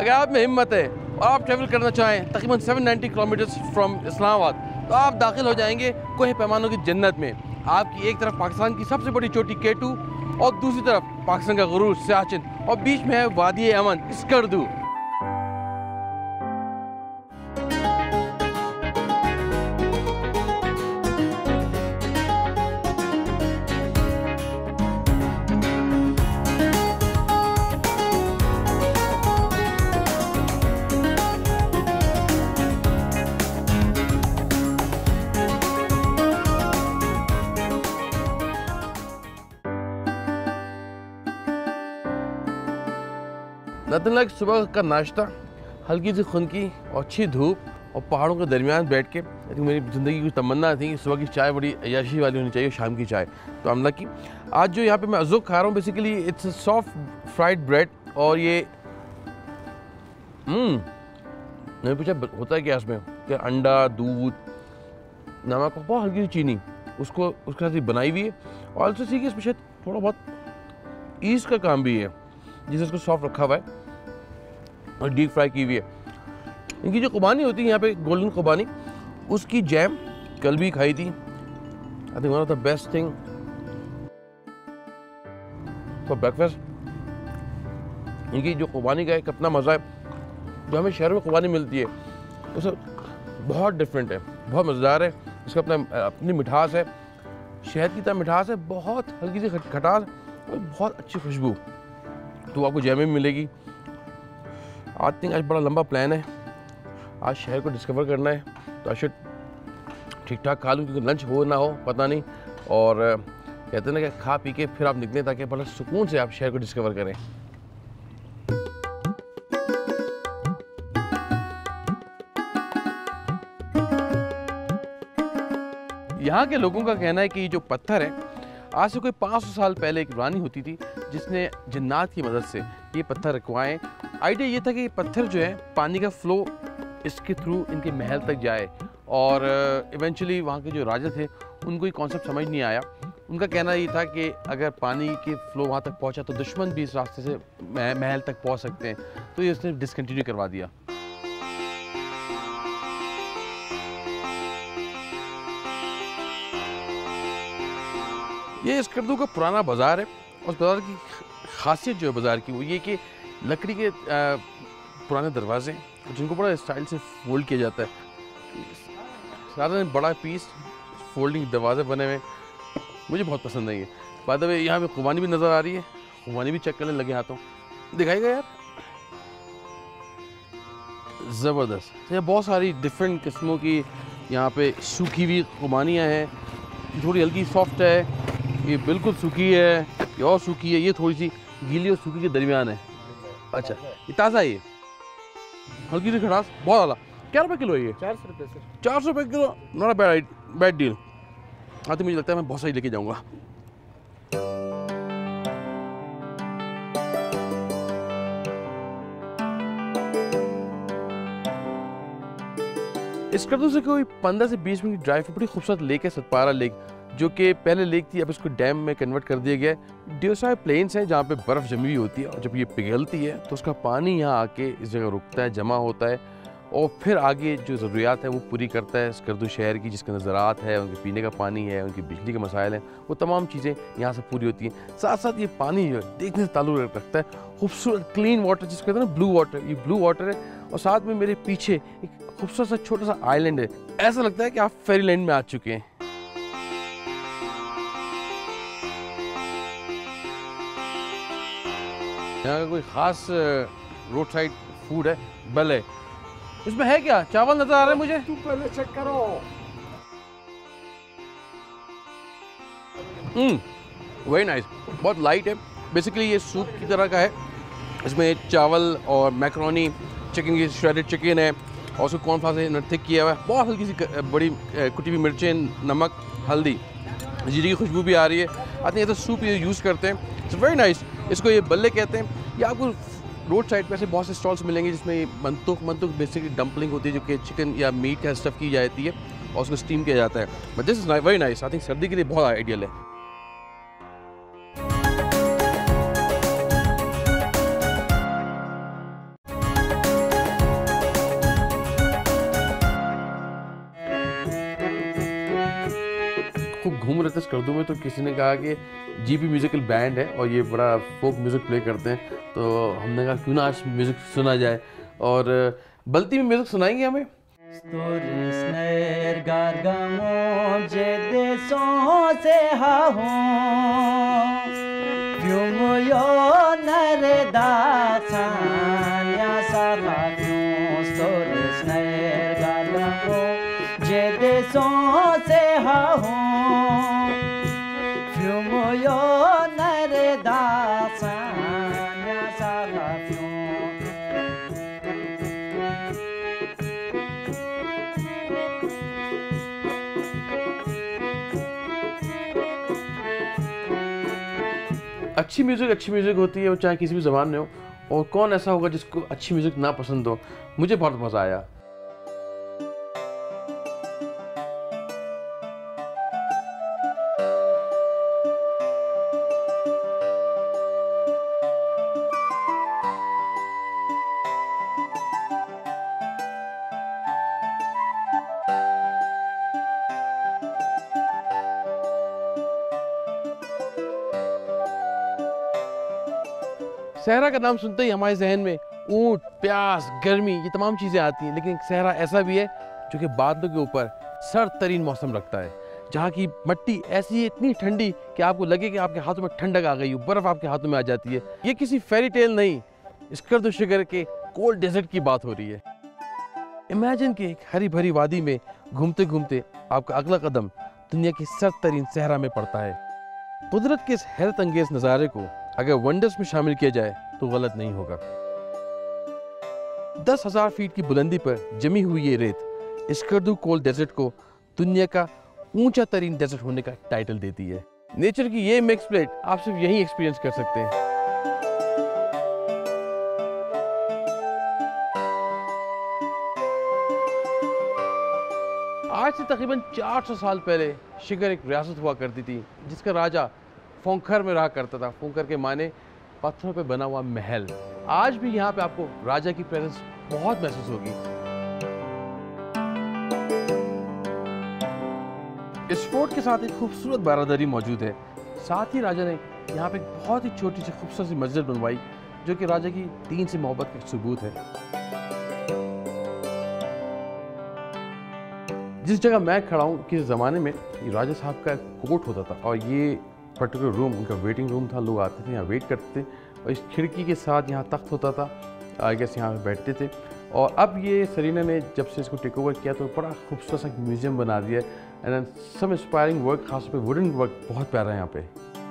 अगर आप में हिम्मत है और आप ट्रैवल करना चाहें तकरीबन 790 किलोमीटर्स फ्रॉम इस्लामाबाद, तो आप दाखिल हो जाएंगे कोहे पैमानों की जन्नत में। आपकी एक तरफ पाकिस्तान की सबसे बड़ी चोटी K2 और दूसरी तरफ पाकिस्तान का गुरूर सियाचिन, और बीच में है वादी अमन स्कर्दू। नथिंग लाइक सुबह का नाश्ता, हल्की सी खुनकी और अच्छी धूप और पहाड़ों के दरमियान बैठ के। मेरी ज़िंदगी की तमन्ना थी कि सुबह की चाय बड़ी अय्याशी वाली होनी चाहिए, शाम की चाय। तो हम लकी आज जो यहाँ पे मैं अज़ुक खा रहा हूँ, basically it's soft fried bread. और ये मैंने पूछा होता है क्या इसमें, क्या अंडा, दूध, नमक, बहुत हल्की सी चीनी उसको उसके साथ बनाई हुई है। और ऑल्सो सी कि इसमें शायद थोड़ा बहुत ईस्ट का काम भी है, जिसे इसको सॉफ्ट रखा हुआ है और डीप फ्राई की हुई है। इनकी जो खुबानी होती है यहाँ पे, गोल्डन खुबानी, उसकी जैम कल भी खाई थी। I think one of the best thing for breakfast. इनकी जो खुबानी का एक अपना मज़ा है, जो हमें शहर में खुबानी मिलती है उससे बहुत डिफरेंट है, बहुत मज़ेदार है। इसका अपनी मिठास है, शहद की तरह मिठास है, बहुत हल्की सी खटास और बहुत अच्छी खुशबू। तो आपको जैम में मिलेगी। आई थिंक आज बड़ा लंबा प्लान है, आज शहर को डिस्कवर करना है, तो आज ठीक ठाक खा लूँ, क्योंकि लंच हो ना हो पता नहीं। और कहते हैं ना कि खा पी के फिर आप निकलें ताकि बड़ा सुकून से आप शहर को डिस्कवर करें। यहाँ के लोगों का कहना है कि ये जो पत्थर है, आज से कोई 500 साल पहले एक रानी होती थी जिसने जिन्नात की मदद से ये पत्थर रखवाए। आइडिया ये था कि ये पत्थर जो है पानी का फ्लो इसके थ्रू इनके महल तक जाए। और इवेंचुअली वहाँ के जो राजा थे उनको ये कॉन्सेप्ट समझ नहीं आया। उनका कहना ये था कि अगर पानी के फ्लो वहाँ तक पहुँचा तो दुश्मन भी इस रास्ते से महल तक पहुँच सकते हैं, तो ये उसने डिसकंटिन्यू करवा दिया। ये स्कर्दू का पुराना बाज़ार है। उस बाज़ार की खासियत जो है बाज़ार की, वो ये कि लकड़ी के पुराने दरवाजे जिनको बड़ा स्टाइल से फोल्ड किया जाता है। सारा बड़ा पीस फोल्डिंग दरवाजे बने हुए, मुझे बहुत पसंद है ये। बाय द वे यहाँ पे खुबानी भी नज़र आ रही है, खुबानी भी चेक करने लगे हाथों, दिखाएगा यार, ज़बरदस्त। ये बहुत सारी डिफरेंट किस्मों की यहाँ पे सूखी हुई खुबानियाँ हैं। थोड़ी हल्की सॉफ्ट है, ये बिल्कुल सूखी है, ये और सूखी है, ये थोड़ी सी गीली और सूखी के दरमियान है। अच्छा, ये ताज़ा है, ये हल्की सी खटास, बहुत आला। क्या रुपये किलो है ये? 400 रुपये सर। 400 रुपये किलो, नॉट अ बैड डील। हाँ, तो मुझे लगता है मैं बहुत सारी लेके जाऊँगा। स्कर्दू से कोई 15 से 20 मिनट ड्राइव पर बड़ी खूबसूरत लेक है, सतपारा लेक, जो कि पहले लेक थी, अब इसको डैम में कन्वर्ट कर दिया गया है। ड्योसाई प्लेन्स हैं जहाँ पे बर्फ़ जमी हुई होती है, और जब ये पिघलती है तो उसका पानी यहाँ आके इस जगह रुकता है, जमा होता है, और फिर आगे जो ज़रूरियात है वो पूरी करता है स्कर्दू शहर की, जिसके अंदर ज़राअत है, उनके पीने का पानी है, उनकी बिजली के मसाइल हैं, वो तमाम चीज़ें यहाँ से पूरी होती हैं। साथ साथ ये पानी जो है देखने से ताल्लुक़ रखता है, खूबसूरत क्लीन वाटर जिसको कहते हैं ना, ब्लू वाटर, ये ब्लू वाटर है। और साथ में मेरे पीछे एक खूबसूरत सा छोटा सा आइलैंड है, ऐसा लगता है कि आप फेरीलैंड में आ चुके हैं। यहाँ का कोई ख़ास रोड साइड फूड है बल्ले। इसमें है क्या? चावल नजर आ रहे हैं मुझे। तू पहले चेक करो। वेरी नाइस, बहुत लाइट है। बेसिकली ये सूप की तरह का है। इसमें चावल और मैक्रोनी, चिकन की श्रेडेड चिकन है, और उसको कॉर्नफ्लावर से थिक किया हुआ है। बहुत हल्की सी बड़ी कुटी हुई मिर्चें, नमक, हल्दी, जीरे की खुशबू भी आ रही है। आते हैं तो सूप ये यूज़ करते हैं। It's very nice. इसको ये बल्ले कहते हैं। ये आपको रोड साइड पे ऐसे बहुत से स्टॉल्स मिलेंगे जिसमें मंतुक बेसिकली डंपलिंग होती है, जो कि चिकन या मीट का स्टफ़ की जाती है और उसको स्टीम किया जाता है। But this is very nice. I think सर्दी के लिए बहुत आइडियल है। खूब घूम रहे थे स्कर्दू में, तो किसी ने कहा कि जीपी म्यूजिकल बैंड है और ये बड़ा फोक म्यूज़िक प्ले करते हैं, तो हमने कहा क्यों ना आज म्यूज़िक सुना जाए, और बल्ती में म्यूज़िक सुनाएंगे हमें। अच्छी म्यूज़िक होती है, वो चाहे किसी भी ज़बान में हो, और कौन ऐसा होगा जिसको अच्छी म्यूज़िक ना पसंद हो। मुझे बहुत मज़ा आया। सहरा का नाम सुनते ही हमारे जहन में ऊंट, प्यास, गर्मी, ये तमाम चीज़ें आती हैं, लेकिन सहरा ऐसा भी है जो कि बादलों के ऊपर सर्द तरीन मौसम रखता है, जहाँ की मिट्टी ऐसी है, इतनी ठंडी कि आपको लगे कि आपके हाथों में ठंडक आ गई हो, बर्फ़ आपके हाथों में आ जाती है। ये किसी फेरी टेल नहीं, स्कर्दू शिगर के कोल्ड डेजर्ट की बात हो रही है। इमेजिन कि एक हरी भरी वादी में घूमते घूमते आपका अगला कदम दुनिया की सर्द तरीन सहरा में पड़ता है। कुदरत के इस हैरत अंगेज नज़ारे को अगर वंडर्स में शामिल किया जाए तो गलत नहीं होगा। 10,000 फीट की बुलंदी पर जमी हुई ये रेत स्कर्दू कोल्ड डेजर्ट को दुनिया का ऊंचा तरीन डेजर्ट होने का टाइटल देती है। नेचर की ये मिक्स प्लेट आप सिर्फ यहीं एक्सपीरियंस कर सकते हैं। आज से तकरीबन 400 साल पहले शिगर एक रियासत हुआ करती थी, जिसका राजा फोंखर में रहा करता था। फोंखर के माने पत्थरों पे बना हुआ महल। आज भी यहाँ पे आपको राजा की प्रेजेंस बहुत महसूस होगी। इस फोर्ट के साथ एक खूबसूरत बारादरी मौजूद है। साथ ही राजा ने यहाँ पे एक बहुत ही छोटी सी खूबसूरत सी मस्जिद बनवाई, जो कि राजा की दीन से मोहब्बत का सबूत है। जिस जगह मैं खड़ा हूँ, किस ज़माने में राजा साहब का कोर्ट होता था, और ये पर्टिकुलर रूम उनका वेटिंग रूम था। लोग आते थे, यहाँ वेट करते थे, और इस खिड़की के साथ यहाँ तख्त होता था, आई गेस यहाँ बैठते थे। और अब ये सरीना ने जब से इसको टेक ओवर किया तो बड़ा खूबसूरत सा म्यूज़ियम बना दिया है। एंड सम इंस्पायरिंग वर्क, खास पे वुडन वर्क बहुत प्यारा है यहाँ पे।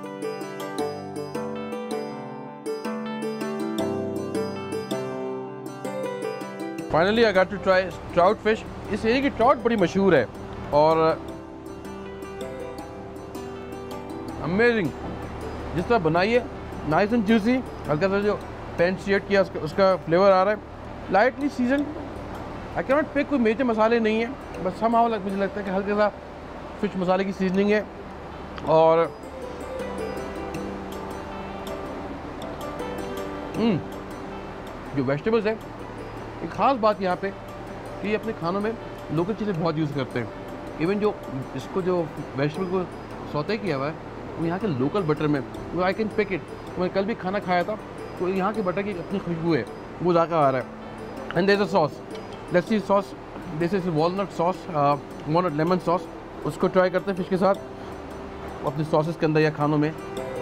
Finally I got to try trout fish. इस एरिया की ट्राउट बड़ी मशहूर है और अमेजिंग। जिस तरह बनाई है, नाइस एंड जूसी, हल्का सा जो पेंट शेड किया उसका फ्लेवर आ रहा है, lightly season. I can not pick, कोई मेजर मसाले नहीं है, बस समहाउ मुझे लगता है कि हल्का सा फिश मसाले की सीजनिंग है। और जो वेजिटेबल्स है, एक ख़ास बात यहाँ पे कि ये अपने खानों में लोकल चीज़ें बहुत यूज़ करते हैं। इवन जो इसको जो वेजिटेबल को सौते किया हुआ है, वो यहाँ के लोकल बटर में, वो आई कैन पिक इट। मैं कल भी खाना खाया था, तो यहाँ के बटर की अपनी खुशबू है, वो जाकर आ रहा है। And there is a sauce, let's see sauce, this is walnut sauce, walnut lemon sauce. उसको ट्राई करते हैं फिश के साथ, अपने सॉसेस के अंदर या खानों में।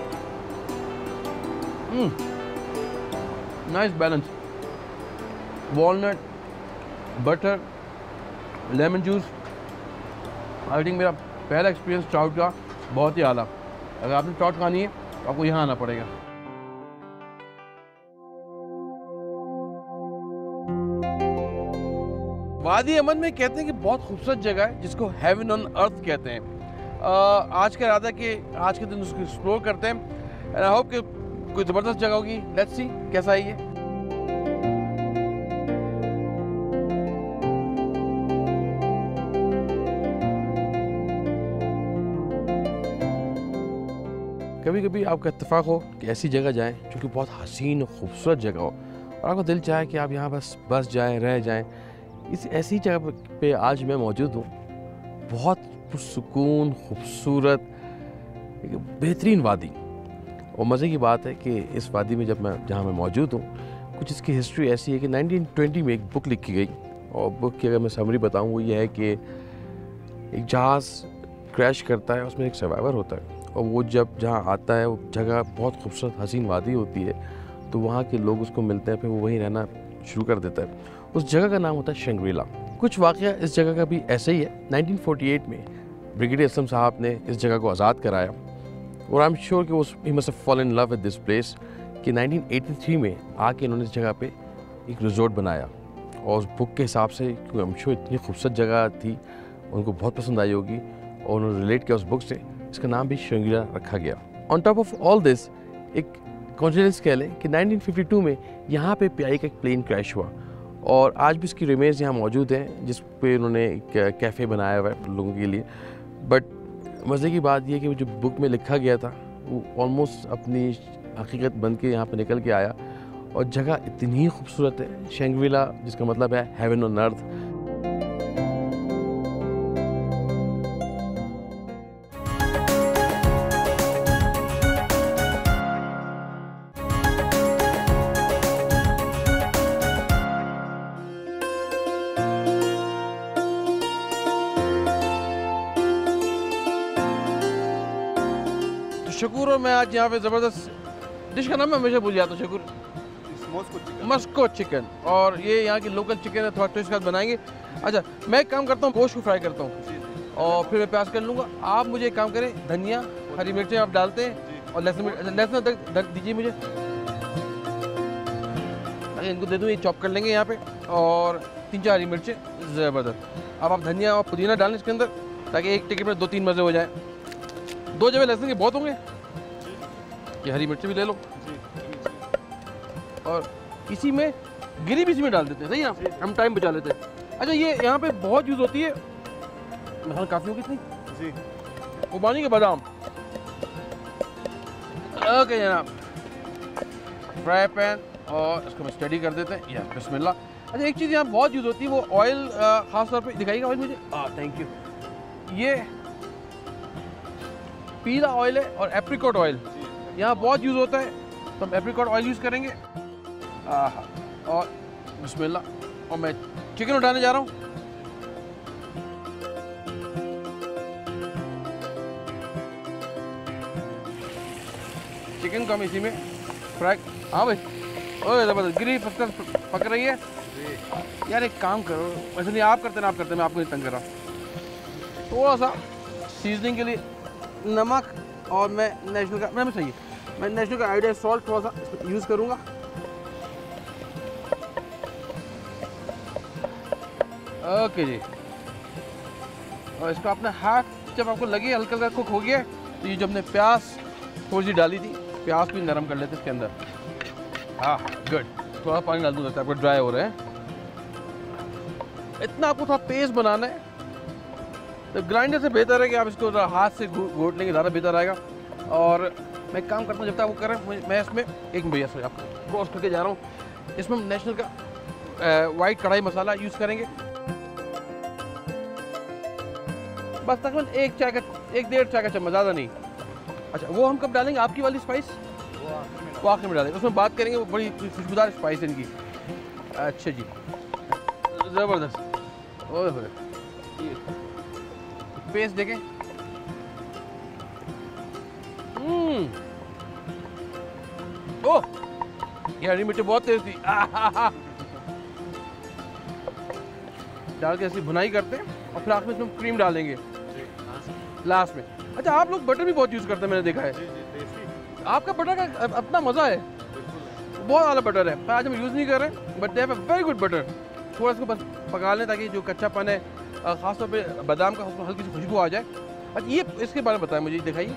Nice balance, walnut, butter, lemon juice. I think मेरा पहला एक्सपीरियंस ट्राउट का बहुत ही आला। अगर आपने ट्राउट खानी है तो आपको यहाँ आना पड़ेगा। वादी अमन में कहते हैं कि बहुत खूबसूरत जगह है, जिसको हेवन ऑन अर्थ कहते हैं। आज का इरादा कि आज के दिन उसको एक्सप्लोर करते हैं। एंड आई होप कि कोई ज़बरदस्त जगह होगी। लेट्स सी कैसा है ये। कभी कभी आपका इत्तेफाक हो कि ऐसी जगह जाएं जो कि बहुत हसीन और खूबसूरत जगह हो, और आपका दिल चाहे कि आप यहाँ बस जाएं, रह जाएं। इस ऐसी जगह पे आज मैं मौजूद हूँ। बहुत पुरसुकून, खूबसूरत, एक बेहतरीन वादी। और मज़े की बात है कि इस वादी में जब मैं जहाँ मैं मौजूद हूँ, कुछ इसकी हिस्ट्री ऐसी है कि 1920 में एक बुक लिखी गई, और बुक की अगर मैं समरी बताऊँ वो ये है कि एक जहाज़ क्रैश करता है, उसमें एक सर्वाइवर होता है, और वो जब जहाँ आता है वो जगह बहुत खूबसूरत हसीन वादी होती है, तो वहाँ के लोग उसको मिलते हैं, फिर वो वहीं रहना शुरू कर देता है। उस जगह का नाम होता है शंग्रीला। कुछ वाक़या इस जगह का भी ऐसे ही है। 1948 में ब्रिगेडियर असलम साहब ने इस जगह को आज़ाद कराया, और आई एम श्योर कि he must have fallen in love with this place, कि 1983 में आके इन्होंने इस जगह पे एक रिजॉर्ट बनाया। और उस बुक के हिसाब से, क्योंकि आई एम श्योर इतनी खूबसूरत जगह थी, उनको बहुत पसंद आई होगी, और उन्होंने रिलेट किया उस बुक से, इसका नाम भी शंग्रिला रखा गया। On top of all this, एक कॉन्फिडेंस कह लें कि 1952 में यहाँ पे पीआई का एक प्लेन क्रैश हुआ, और आज भी इसकी रिमेज यहाँ मौजूद हैं, जिस पे उन्होंने एक कैफ़े बनाया हुआ है लोगों के लिए। बट मज़े की बात यह कि वो जो बुक में लिखा गया था वो ऑलमोस्ट अपनी हकीकत बन के यहाँ पे निकल के आया, और जगह इतनी खूबसूरत है शंग्रिला, जिसका मतलब है हेवन ऑन अर्थ। शकूर और मैं आज यहाँ पे ज़बरदस्त डिश का नाम मैं हमेशा भूल जाता हूँ। शकूर मस्को चिकन, और ये यहाँ की लोकल चिकन है, थोड़ा ट्विस्ट के साथ बनाएंगे। अच्छा, मैं एक काम करता हूँ, गोश्त को फ्राई करता हूँ और फिर मैं प्याज कर लूँगा। आप मुझे एक काम करें, धनिया, हरी मिर्चें आप डालते हैं, और लहसुन अदरक दीजिए मुझे, अगर इनको दे दूँ ये चॉप कर लेंगे यहाँ पे, और 3-4 हरी मिर्चें ज़बरदस्त। अब आप धनिया और पुदीना डालें इसके अंदर, ताकि एक टिकट में 2-3 मज़े हो जाए। 2 जब लहसुन के बहुत होंगे, ये हरी मिर्ची भी ले लो, और इसी में गिरी भी इसी में डाल देते हैं, सही ना, हम टाइम बचा लेते हैं। अच्छा, ये यहाँ पे बहुत यूज़ होती है, मतलब काफ़ी होगी इतनी जी, उबानी के बादाम। ओके जनाब, फ्राई पैन, और इसको मैं स्टडी कर देते हैं, या बिस्मिल्लाह। अच्छा, एक चीज़ यहाँ बहुत यूज़ होती है, वो ऑयल, ख़ास तौर पे दिखाइएगा ऑयल मुझे। Thank you. ये पीला ऑयल है और एप्रिकॉट ऑयल यहाँ बहुत यूज़ होता है, तो हम एप्रिकॉट ऑयल यूज़ करेंगे। और बिस्मिल्लाह, और मैं चिकन उठाने जा रहा हूँ। चिकन को हम इसी में फ्राई। हाँ भाई, ओए ज़बरदस्त, गिरी पक रही है यार। एक काम करो, वैसे नहीं आप करते ना, आप करते, मैं आपको नहीं तंग कर रहा हूँ। थोड़ा सा सीजनिंग के लिए नमक, और मैं नेशनल का, मैं सही है, मैं नेशनल का आइडिया सॉल्ट थोड़ा सा यूज़ करूँगा। ओके जी, और इसको अपने हाथ, जब आपको लगे हल्का हल्का कुक हो गया, तो ये जो हमने प्याज थोड़ी सी डाली थी, प्याज भी नरम कर लेते इसके अंदर। गुड, थोड़ा पानी डाल दूँ, आपको ड्राई हो रहा है। इतना आपको थोड़ा पेस्ट बनाना है, तो ग्राइंडर से बेहतर है कि आप इसको हाथ से घोट लेंगे, ज़्यादा बेहतर आएगा। और मैं काम करता हूँ, जब तक वो करें, मैं इसमें एक भैया से आपको क्रॉस करके जा रहा हूँ। इसमें हम नेशनल का वाइट कढ़ाई मसाला यूज़ करेंगे, बस तकरीबन 1-1.5 चाय का चम्मच, ज़्यादा नहीं। अच्छा, वो हम कब डालेंगे आपकी वाली स्पाइस? वो आखिर में डालेंगे, उसमें बात करेंगे, वो बड़ी खुशबूदार स्पाइस है इनकी। अच्छा जी, ज़बरदस्त। ओए होए, पेस्ट देखें। ओह, ये हरी मिर्ची बहुत तेज थी। डाल के ऐसी भुनाई करते हैं, और फिर आखिर में इसमें क्रीम डालेंगे लास्ट में। अच्छा, आप लोग बटर भी बहुत यूज़ करते हैं, मैंने देखा है। आपका बटर का अपना मज़ा है, बहुत आला बटर है। आज हम यूज़ नहीं कर रहे, but they have a very good butter. थोड़ा इसको बस पका लें, ताकि जो कच्चापन है, ख़ासतौर पे बादाम का, उसमें हल्की सी खुशबू आ जाए। अच्छा, ये इसके बारे में बताएं मुझे, दिखाइए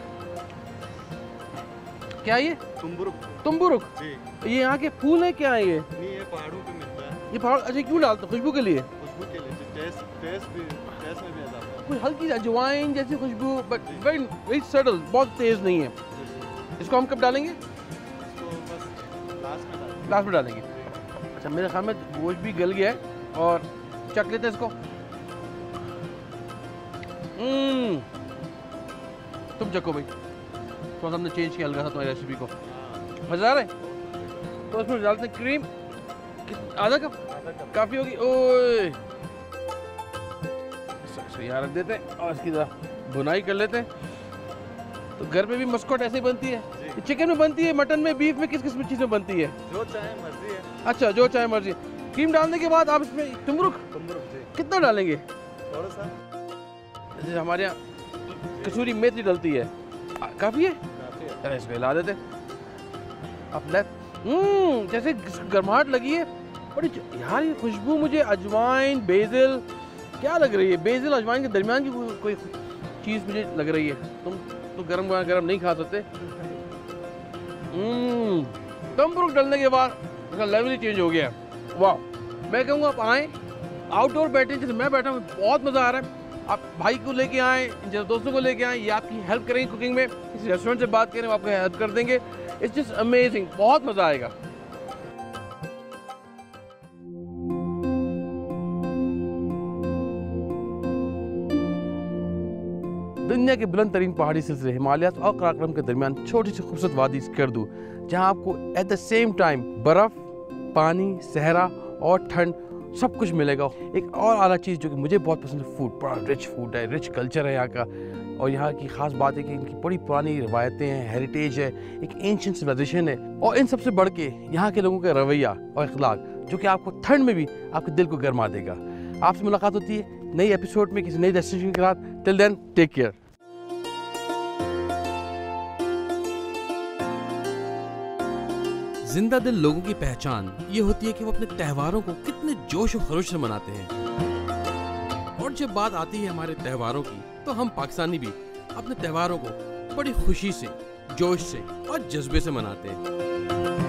क्या ये? तुम्बुरुक। ये यहाँ के फूल है क्या है? ये नहीं, ये पहाड़ों पे मिलता है। ये पहाड़, अच्छा, क्यों डालते? खुशबू के लिए? खुशबू के लिए, टेस्ट में भी आता है। कुछ हल्की अजवाइन जैसी खुशबू, बट वेरी सटल, बहुत तेज़ नहीं है। इसको हम कब डालेंगे? इसको बस लास्ट में डालेंगे। अच्छा, मेरे ख्याल में गोश्त भी गल गया है, और चख लेते हैं इसको। तुम चखो भाई, थोड़ा सा हमने चेंज किया हल्का सा तुम्हारी रेसिपी को। मज़ा आ रहा है? तो उसमें डालते हैं क्रीम, आधा कप काफ़ी होगी। ओए यहाँ रख देते हैं और इसकी भुनाई कर लेते हैं। तो घर पे भी मस्कट ऐसे ही बनती है? चिकन में बनती है, मटन में, बीफ में, किस किस चीज़ में बनती है? जो चाहे मर्जी है। अच्छा, जो चाहे मर्जी। क्रीम डालने के बाद आप इसमें तुमरुख कितना डालेंगे? थोड़ा सा। जैसे हमारे यहाँ कसूरी मेथी डलती है, काफ़ी है? चलो इसको हिला देते अब। जैसे गर्माहट लगी है बड़ी यार, ये खुशबू मुझे अजवाइन, बेसिल क्या लग रही है? बेसिल अजवाइन के दरमियान की कोई चीज़ मुझे लग रही है। तुम तो गरम गरम नहीं खा सकते। तुमरुख डलने के बाद इसका लेवल ही चेंज हो गया। वाह, मैं कहूँगा आप आएँ, आउटडोर बैठे जैसे मैं बैठा हूँ, बहुत मज़ा आ रहा है। आप भाई को लेके आएँ, जैसे दोस्तों को लेके आएँ, ये आपकी हेल्प करेंगे कुकिंग में। किसी रेस्टोरेंट से बात करें, वो आपको हेल्प कर देंगे। इट्स जस्ट अमेजिंग, बहुत मज़ा आएगा। दुनिया के बुलंद तरीन पहाड़ी सिलसिले हिमालयास और कराकोरम के दरमियान छोटी सी खूबसूरत वादी स्कर्दू, जहां आपको एट द सेम टाइम बर्फ, पानी, सहरा और ठंड सब कुछ मिलेगा। एक और आला चीज़ जो कि मुझे बहुत पसंद है, फूड। बड़ा रिच फूड है, रिच कल्चर है यहाँ का। और यहाँ की ख़ास बात है कि इनकी बड़ी पुरानी रवायतें हैं, हेरिटेज है, एक एंशिएंट सिविलाइजेशन है। और इन सबसे बढ़ के यहाँ के लोगों का रवैया और अखलाक, जो कि आपको ठंड में भी आपके दिल को गरमा देगा। आपसे मुलाकात होती है नई एपिसोड में किसी नई डेस्टिनेशन के साथ। Till then, take care. जिंदा दिल लोगों की पहचान ये होती है कि वो अपने त्योहारों को कितने जोश और खरोश से मनाते हैं। और जब बात आती है हमारे त्योहारों की, तो हम पाकिस्तानी भी अपने त्योहारों को बड़ी खुशी से, जोश से और जज्बे से मनाते हैं।